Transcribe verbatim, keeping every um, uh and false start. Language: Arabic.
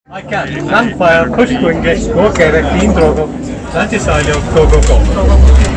Llanfair, Pwllgwyngyll, go Gerrig, un drogo, Tissilio, go go go.